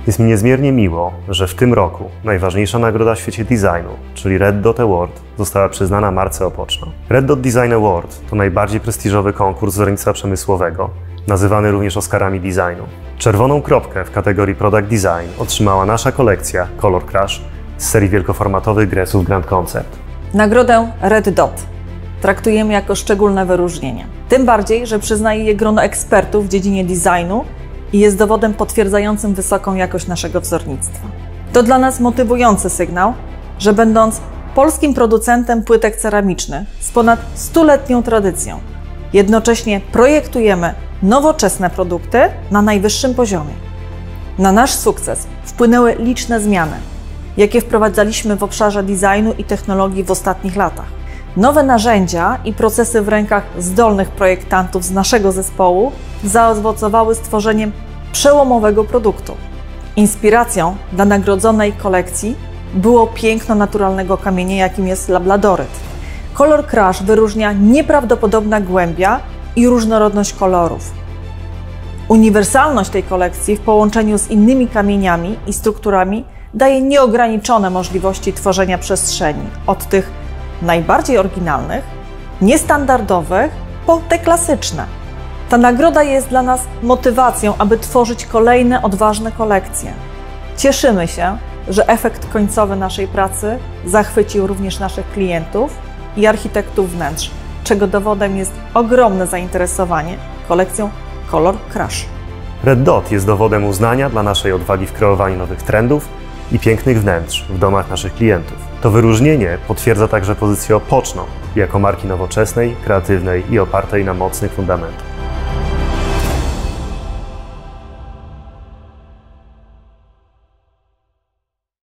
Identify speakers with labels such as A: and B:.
A: Jest mi niezmiernie miło, że w tym roku najważniejsza nagroda w świecie designu, czyli Red Dot Award, została przyznana marce Opoczno. Red Dot Design Award to najbardziej prestiżowy konkurs wzornictwa przemysłowego, nazywany również Oscarami designu. Czerwoną kropkę w kategorii Product Design otrzymała nasza kolekcja Color Crush z serii wielkoformatowych Gressów Grand Concept.
B: Nagrodę Red Dot traktujemy jako szczególne wyróżnienie. Tym bardziej, że przyznaje je grono ekspertów w dziedzinie designu i jest dowodem potwierdzającym wysoką jakość naszego wzornictwa. To dla nas motywujący sygnał, że będąc polskim producentem płytek ceramicznych z ponad 100-letnią tradycją, jednocześnie projektujemy nowoczesne produkty na najwyższym poziomie. Na nasz sukces wpłynęły liczne zmiany, jakie wprowadzaliśmy w obszarze designu i technologii w ostatnich latach. Nowe narzędzia i procesy w rękach zdolnych projektantów z naszego zespołu zaowocowały stworzeniem przełomowego produktu. Inspiracją dla nagrodzonej kolekcji było piękno naturalnego kamienia, jakim jest labladoryt. Color Crush wyróżnia nieprawdopodobna głębia i różnorodność kolorów. Uniwersalność tej kolekcji w połączeniu z innymi kamieniami i strukturami daje nieograniczone możliwości tworzenia przestrzeni, od tych najbardziej oryginalnych, niestandardowych, po te klasyczne. Ta nagroda jest dla nas motywacją, aby tworzyć kolejne odważne kolekcje. Cieszymy się, że efekt końcowy naszej pracy zachwycił również naszych klientów i architektów wnętrz, czego dowodem jest ogromne zainteresowanie kolekcją Color Crush.
A: Red Dot jest dowodem uznania dla naszej odwagi w kreowaniu nowych trendów i pięknych wnętrz w domach naszych klientów. To wyróżnienie potwierdza także pozycję Opoczno jako marki nowoczesnej, kreatywnej i opartej na mocnych fundamentach.